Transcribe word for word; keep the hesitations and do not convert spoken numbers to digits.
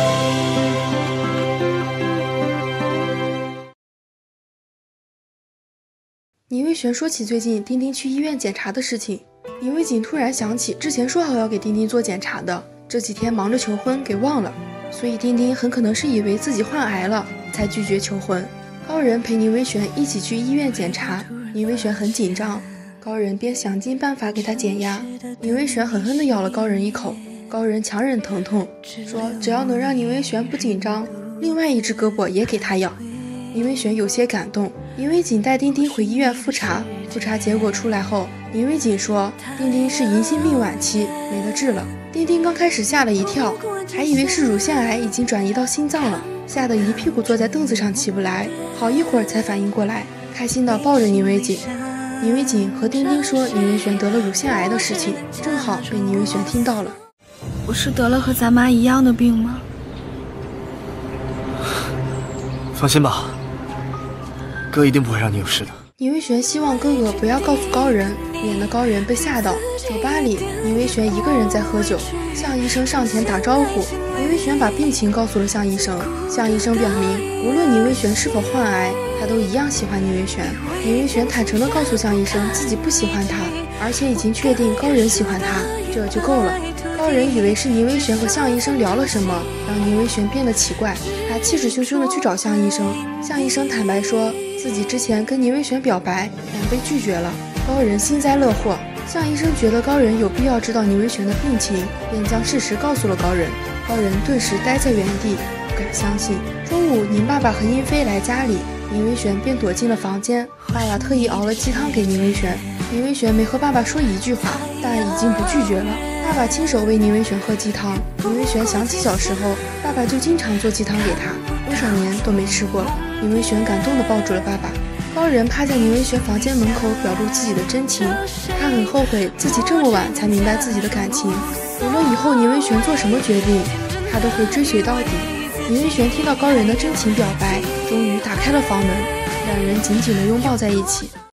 倪维璇说起最近丁丁去医院检查的事情，倪维锦突然想起之前说好要给丁丁做检查的，这几天忙着求婚给忘了，所以丁丁很可能是以为自己患癌了才拒绝求婚。高人陪倪维璇一起去医院检查，倪维璇很紧张，高人便想尽办法给她减压。倪维璇狠狠地咬了高人一口，高人强忍疼痛说只要能让倪维璇不紧张，另外一只胳膊也给她咬。倪维璇有些感动。倪维锦带丁丁回医院复查，复查结果出来后，倪维锦说丁丁是银杏病晚期，没得治了。丁丁刚开始吓了一跳，还以为是乳腺癌已经转移到心脏了，吓得一屁股坐在凳子上起不来，好一会儿才反应过来，开心地抱着倪维锦。倪维锦和丁丁说倪维璇得了乳腺癌的事情，正好被倪维璇听到了。 我是得了和咱妈一样的病吗？ 放心吧，哥一定不会让你有事的。 倪维璇希望哥哥不要告诉高人，免得高人被吓到。酒吧里，倪维璇一个人在喝酒，向医生上前打招呼。倪维璇把病情告诉了向医生，向医生表明无论倪维璇是否患癌，他都一样喜欢倪维璇。倪维璇坦诚地告诉向医生自己不喜欢他，而且已经确定高人喜欢他，这就够了。高人以为是倪维璇和向医生聊了什么，让倪维璇变得奇怪，他气势汹汹地去找向医生。向医生坦白说自己之前跟倪维璇表白，但被拒绝了。高人幸灾乐祸，向医生觉得高人有必要知道倪维璇的病情，便将事实告诉了高人。高人顿时呆在原地，不敢相信。中午，宁爸爸和英菲来家里，倪维璇便躲进了房间。爸爸特意熬了鸡汤给倪维璇，倪维璇没和爸爸说一句话，但已经不拒绝了。爸爸亲手喂倪维璇喝鸡汤，倪维璇想起小时候，爸爸就经常做鸡汤给他，多少年都没吃过了。倪维璇感动地抱住了爸爸。高人趴在倪维璇房间门口表露自己的真情，他很后悔自己这么晚才明白自己的感情，无论以后倪维璇做什么决定，他都会追随到底。倪维璇听到高人的真情表白，终于打开了房门，两人紧紧地拥抱在一起。